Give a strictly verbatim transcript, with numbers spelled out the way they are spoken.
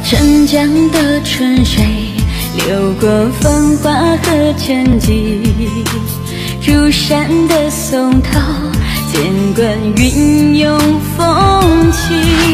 澄江的春水流过繁华和沉寂，珠山的松涛见惯云涌风起。